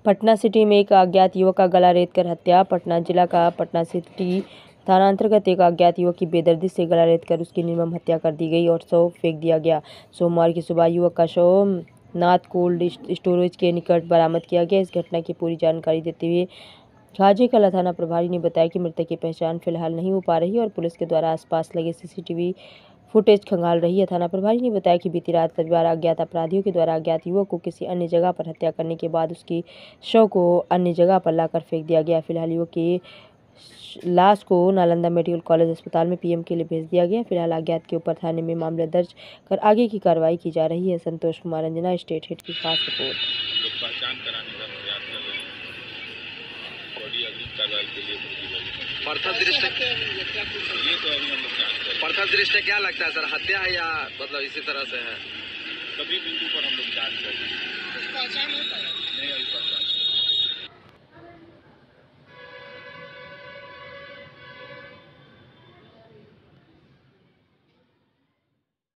Patna city में एक अज्ञात युवक का गला रेतकर हत्या। पटना जिला का पटना सिटी थाना अंतर्गत एक अज्ञात युवक की बेदर्दी से गला रेतकर उसकी निर्मम हत्या कर दी गई और शव फेंक दिया गया। सोमवार की सुबह युवक का शव नाथ कोल्ड स्टोरेज के निकट बरामद किया गया। इस घटना की पूरी जानकारी देते हुए खाजे कला थाना प्रभारी ने बताया कि मृतक की पहचान फिलहाल नहीं हो पा रही और पुलिस के द्वारा आसपास लगे सीसीटीवी फुटेज खंगाल रही है। थाना प्रभारी ने बताया कि बीती रात रविवार अज्ञात अपराधियों के द्वारा अज्ञात युवक को किसी अन्य जगह पर हत्या करने के बाद उसकी शव को अन्य जगह पर लाकर फेंक दिया गया। फिलहाल युवक की लाश को नालंदा मेडिकल कॉलेज अस्पताल में पीएम के लिए भेज दिया गया। फिलहाल अज्ञात के ऊपर थाने में मामला दर्ज कर आगे की कार्रवाई की जा रही है। संतोष कुमार अंजना, स्टेट हिट की खास रिपोर्ट। प्रथम दृष्टया क्या लगता है सर, हत्या है या मतलब इसी तरह से है? सभी बिंदु पर हम लोग जांच कर रहे हैं।